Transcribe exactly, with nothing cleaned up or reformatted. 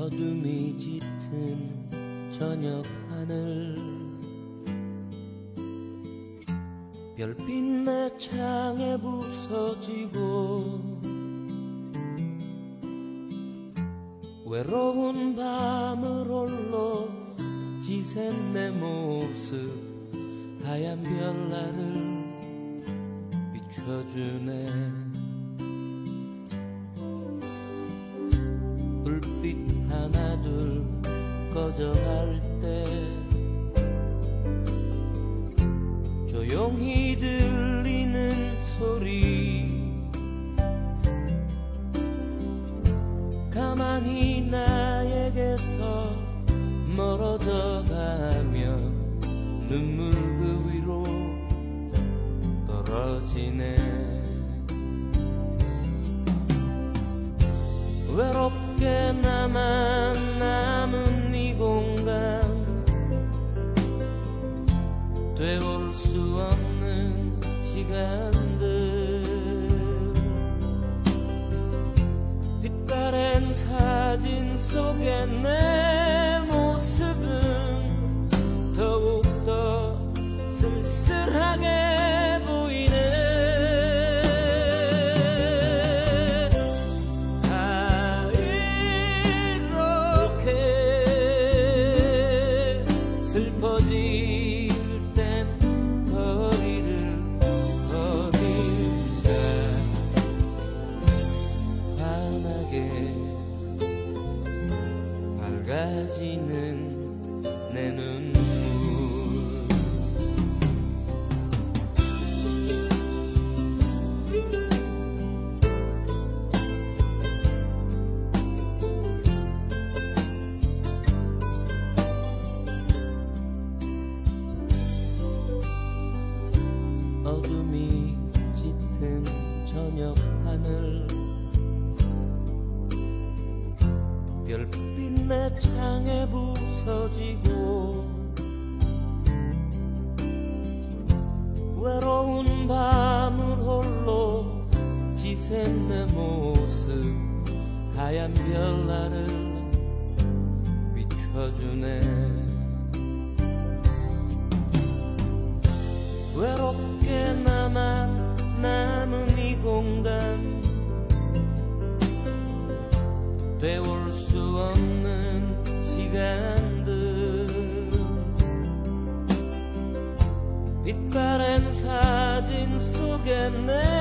어둠이 짙은 저녁 하늘, 별빛 내 창에 부서지고 외로운 밤을 홀로 지샌 내 모습, 하얀 별나를 비춰주네. 불빛 하나 둘 꺼져갈 때 조용히 들리는 소리, 가만히 나에게서 멀어져 가며 눈물 그 위로 떨어지네. 외롭게 나만 남은 이 공간, 되올 수 없는 시간들, 빛바랜 사진 속에 내 모습은 더욱더 쓸쓸하게 보이네. 다 이렇게 슬퍼질 땐 거리를 걸을까. 환하게 밝아지는 내 눈물, 어둠이 짙은 저녁 하늘, 별빛 내 창에 부서지고 외로운 밤을 홀로 지샌 내 모습, 하얀 별나를 비춰주네. 외롭게 나만 남은 이 공간, 되올 수 없는 시간들, 빛바랜 사진 속에 내